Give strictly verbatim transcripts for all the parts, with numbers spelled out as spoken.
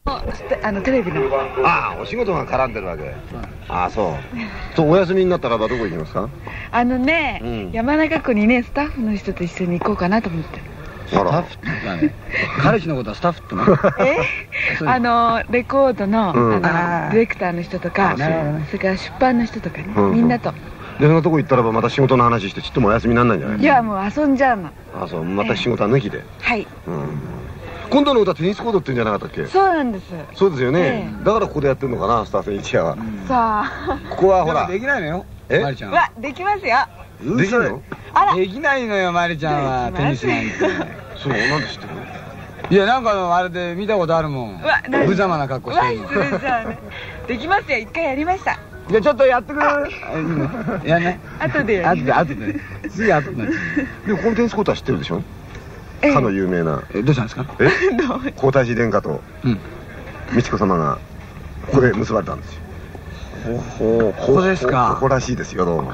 あのテレビの。 ああ、お仕事が絡んでるわけ。ああ、そうそう。お休みになったらばどこ行きますか？ あのね、うん、山中湖にねスタッフの人と一緒に行こうかなと思って。 スタッフってね、彼氏のことはスタッフっての？ えあのレコードの、うん、あのディレクターの人とか、それから出版の人とかね、うん、みんなと。 でそのとこ行ったらばまた仕事の話してちっともお休みにならないんじゃない？ いやもう遊んじゃうの。 あ、そう、また仕事は抜きで。 はい。 今度の歌テニスコードって言うんじゃなかったっけ？ そうなんです。 そうですよね。だからここでやってるのかな、スターセン一夜は。 さあここはほらできないのよ、 え？ マリちゃん。 わ、できますよ。 できるの？ あら、 できないのよマリちゃんはテニスなんて。 そう、なんで知ってるの？ いや、なんかのあれで見たことあるもん。無様な格好してるの。 失礼じゃあね。できますよ、一回やりました。 じゃあちょっとやってくれる？やんない？ 後でやる。 後で、後で。次後で。 でもこのテニスコートは知ってるでしょ？かの有名な。 え、どうしたんですか？ え？皇太子殿下と美智子様がここで結ばれたんですよ。 ここですか？ ここらしいですよ、どうも。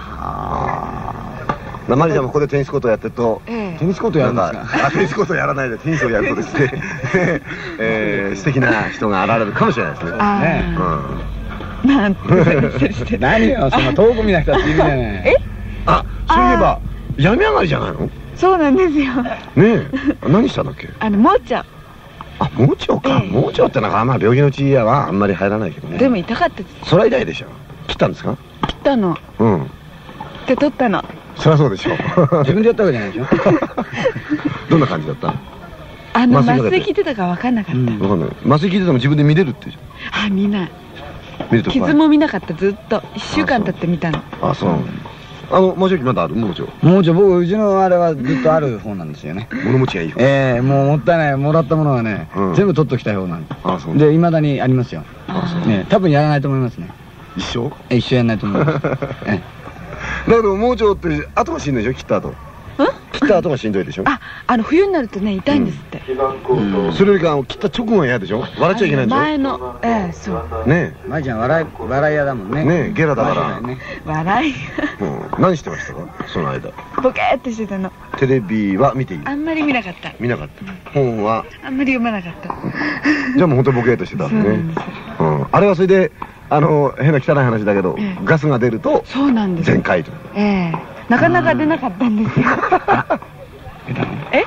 マリちゃんもここでテニスコートやってると、 テニスコートやるんですか？ テニスコートやらないでテニスをやるとですね、素敵な人が現れるかもしれないですね。 なんて何よ、そんな遠く見なくたっているじゃない。 え？ あ、そういえば病み上がりじゃないの？ そうなんですよ。 ねえ、何したんだっけ？ あの盲腸。 あ、盲腸か。盲腸ってのはまあ病気のうちはあんまり入らないけどね。 でも痛かったです。 それは痛いでしょ。切ったんですか？ 切ったの。うん。で取ったの。 そりゃそうでしょ。 自分でやったわけじゃないでしょ。 どんな感じだった？ あの麻酔効いてたか分かんなかった。 分かんない。麻酔効いてても自分で見れるって。 あ、見ない。傷も見なかった、ずっといっしゅうかん経って見たの。あ、そう。 あの盲腸まだある？盲腸。 盲腸、僕うちのあれはずっとある方なんですよね。 物持ちがいい方。 ええ、もうもったいない。もらったものはね、全部取っときたい方なんで。あ、そう。で、未だにありますよ。あ、そう。ね、多分やらないと思いますね。 一生？ 一生やらないと思います。だけど盲腸って後がしんどいでしょ？切った後。切った後がしんどいでしょ？ あ、あの冬になるとね痛いんですって。 それよりか切った直後が嫌でしょ？笑っちゃいけないんでしょ？ 前の、ええ、そう。 ねえ。 舞ちゃん笑い笑い屋だもんね。 ねえ、ゲラだから。 笑い。 何してましたか？その間。 ボケーってしてたの。 テレビは見ていい？ あんまり見なかった。 見なかった。本は？ あんまり読まなかった。 じゃあもう本当にボケーっとしてたんですね。あれはそれであの変な汚い話だけどガスが出ると全開と。 ええ。なかなか出なかったんですよ。え？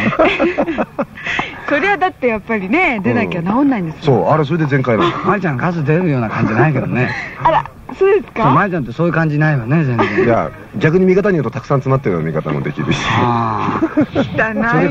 これはだってやっぱりね出なきゃ治んないんですよ。 そう、あれそれで全開なの。 まりちゃんガス出るような感じないけどね。 あら、そうですか？ まりちゃんってそういう感じないわね、全然。 いや、逆に見方に言うとたくさん詰まってるような見方もできるし。 ああ、汚いな。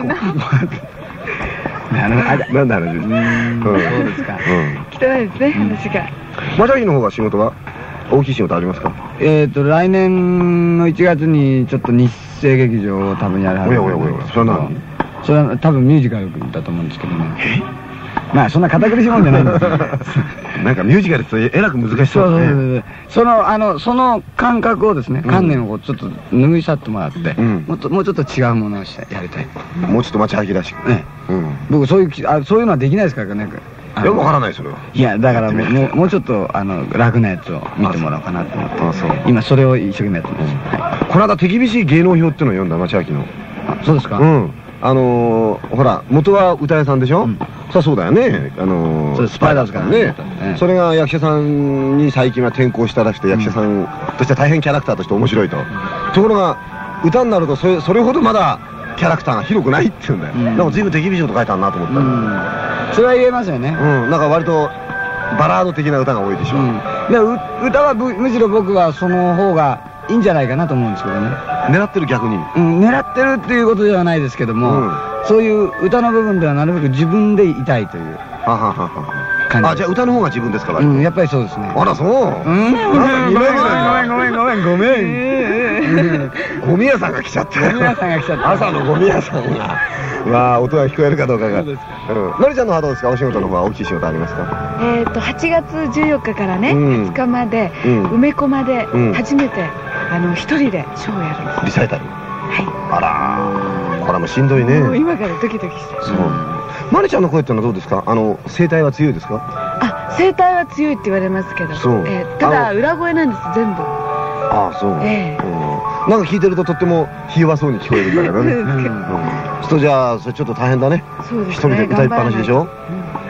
なんだろう。 そうですか。 汚いですね、話が。 マジャギの方は仕事は大きい仕事ありますか？ えっと来年のいちがつにちょっと日生劇場を多分やるはずです。 おやおやおや、それは何？ それは多分ミュージカルだと思うんですけどね。まあそんな堅苦しいもんじゃないんですよ。 なんかミュージカルってえらく難しそうですね。 そのあのその感覚をですね、観念をちょっと拭い去ってもらって、もっともうちょっと違うものをしてやりたい。 もうちょっと町秋らしくね。 僕そういうあそういうのはできないですからね。 いや、わからないそれは。 いや、だからもうもうちょっとあの楽なやつを見てもらおうかなと思って今それを一生懸命やってます。 この間手厳しい芸能表っていうのを読んだ、町秋の。 そうですか？ うん。あのほら元は歌屋さんでしょ。さあそうだよね。あのスパイダーズからね。 それが役者さんに最近は転向したらしくて、役者さんとして大変キャラクターとして面白いと。ところが歌になるとそれそれほどまだキャラクターが広くないっていうんだよ。なんか随分手厳しいこと書いてあるなと思ったら。 それは言えますよね。うん。 なんか割とバラード的な歌が多いでしょ。 で歌はむしろ僕はその方がいいんじゃないかなと思うんですけどね。 狙ってる逆に。 うん、狙ってるっていうことではないですけども、そういう歌の部分ではなるべく自分でいたいという。はははは。あ、じゃあ歌の方が自分ですから。うん、やっぱりそうですね。あら、そう。うん。ごめんごめんごめんごめん。 ゴミ屋さんが来ちゃって。 ゴミ屋さんが来ちゃって。 朝のゴミ屋さんが。わあ、音が聞こえるかどうかが。そうですか。のりちゃんの方はどうですか？お仕事の方は大きい仕事ありますか？ えっとはちがつじゅうよっかからね、はつかまで梅小間で初めてあの一人でショーをやるんです。 リサイタル。はい。あら、これもしんどいね。 もう今からドキドキして。 そう。まりちゃんの声ってのはどうですか？あの声帯は強いですか？ あ、声帯は強いって言われますけど。そう。ただ裏声なんです全部。 ああ、そう。ええ。なんか聞いてるととってもひ弱そうに聞こえるんだけどね。そうじゃあそれちょっと大変だね。そうですね。一人で歌いっぱなしでしょ。一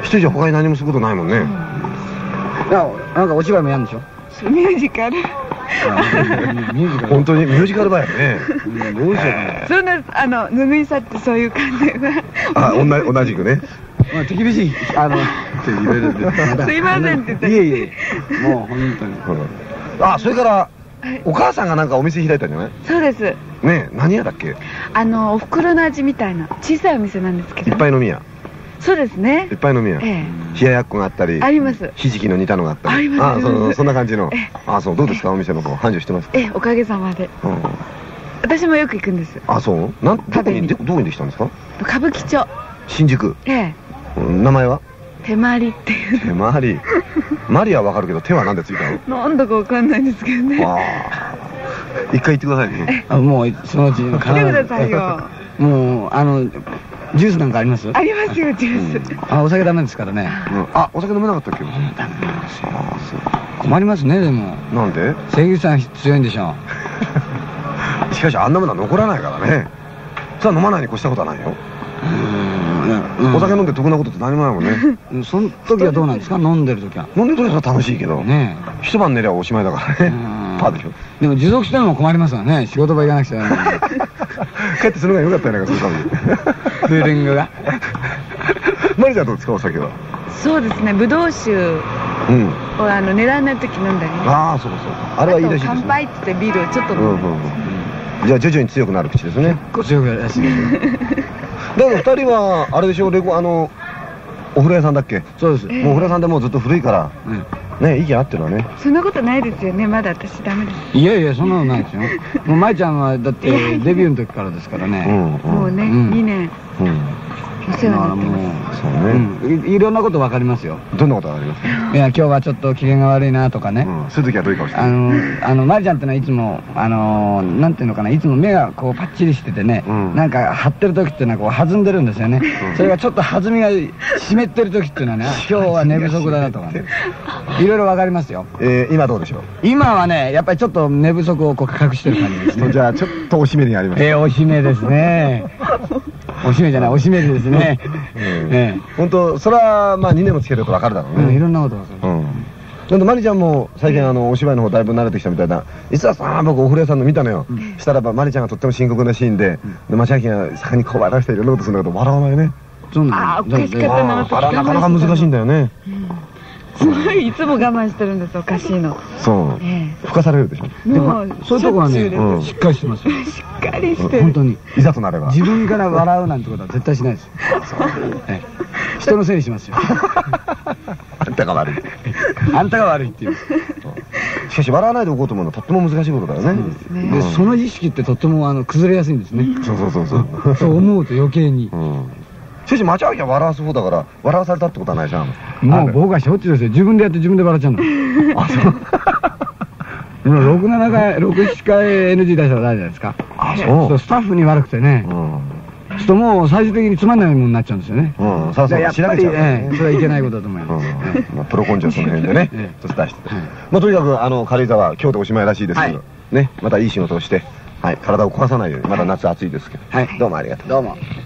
一人じゃ他に何もすることないもんね。 なんかお芝居もやるんでしょ。 ミュージカル。 本当にミュージカル場やね。 どうしようかな。 そんなあのぬぐいさってそういう感じは。 あ、同同じくね。 まあ手厳しいあのすいませんって言って。 いえいえ。もう本当に。 あ、それからお母さんがなんかお店開いたんじゃない？ そうです。 ねえ、何屋だっけ？ あのお袋の味みたいな小さいお店なんですけど。 いっぱい飲み屋。 そうですね。 いっぱい飲み屋。冷ややっこがあったり。 あります。 ひじきの煮たのがあったり。 あります。 あ、そそんな感じの。あ、そう、どうですかお店の方繁盛してますか？ ええ、おかげさまで。私もよく行くんです。 あ、そう？なんどこにどこにできたんですか？ 歌舞伎町。新宿。 ええ。 名前は？ 手まりっていう。 手まり。マリはわかるけど手はなんでついたの？ なんだかわかんないんですけどね。 一回言ってくださいね。 あ、もうそのうち来てくださいよ。 もうあのジュースなんかあります？ ありますよジュース。あ、お酒ダメですからね。 あ、お酒飲めなかったっけ？ダメなんですよ。困りますねでも。 なんで？ 関口さん強いんでしょ。 しかしあんなものは残らないからね。それは飲まないに越したことはないよ。お酒飲んで得なことって何もないもんね。 その時はどうなんですか？飲んでる時は。 飲んでる時は楽しいけどね。一晩寝りゃおしまいだからね。パーでしょ。 でも持続してるのも困りますわね。仕事場行かなくちゃ。 帰ってするのが良かったよね、そうかも。 フーリングが。 マリちゃんどうですかお酒は？ そうですね、ブドウ酒をあの値段ない時飲んだりね。 ああ、そうそう。あれはいいらしいですね。 乾杯って言ってビールをちょっと飲む。 じゃあ徐々に強くなる口ですね。 結構強くなるらしいです。 だからふたりはあれでしょ、レコあのお風呂屋さんだっけ？ そうです。 もうお風呂屋さんでもうずっと古いからね、息合ってるわね。 そんなことないですよね、まだ私ダメです。 いやいや、そんなのないですよ。もう舞ちゃんはだってデビューの時からですからね。 もうね、にねんお世話になってます。 そうね、いろんなこと分かりますよ。 どんなことがありますか？ いや、今日はちょっと機嫌が悪いなとかね。 そういう時はどういう顔してる？ あのあの舞ちゃんってのはいつもあのなんていうのかな、いつも目がこうパッチリしててね、なんか張ってる時っていうのはこう弾んでるんですよね。それがちょっと弾みが湿ってる時っていうのはね、今日は寝不足だなとかね、いろいろ分かりますよ。 え今どうでしょう？ 今はね、やっぱりちょっと寝不足をこう隠してる感じですね。 じゃあちょっとおしめにあります。 ええ、おしめですね。おしめじゃない、おしめですね。 本当、それはまあにねんもつけると分かるだろうね。 いろんなこと分かる。 なんでマリちゃんも最近あのお芝居の方だいぶ慣れてきたみたいな。実はさ、僕お風呂屋さんの見たのよ。したらばマリちゃんがとっても深刻なシーンで、町明が盛んに小笑いしていろんなことするんだけど笑わないね。 ああ、おかしかったな。 あら、なかなか難しいんだよね。 すごいいつも我慢してるんです、おかしいの。 そう。吹かされるでしょ。 でもそういうとこはね、しっかりしてますよ。 しっかりしてる。 本当に。 いざとなれば自分から笑うなんてことは絶対しないです。人のせいにしますよ。 あんたが悪い。 あんたが悪いっていう。 しかし笑わないでおこうと思うのはとっても難しいことだよね。 で、その意識ってとってもあの崩れやすいんですね。 そうそうそうそう。 そう思うと余計に。 しかし町明は笑わす方だから笑わされたってことはないじゃん。 もう僕はしょっちゅうですよ。自分でやって自分で笑っちゃうの。あ、そう。今ろく、ななかい、ろく、ななかい エヌジー 出したらないじゃないですか。あ、そう。スタッフに悪くてね。ちょっともう最終的につまんないものになっちゃうんですよね。うん、そうそう。やっぱりね、それはいけないことだと思います。 プロ根性その辺でね、ちょっと出して。まあとにかくあの軽井沢今日でおしまいらしいですけど、ね、またいい仕事をして、はい、体を壊さないように。まだ夏暑いですけど。はい。どうもありがとう。 どうも。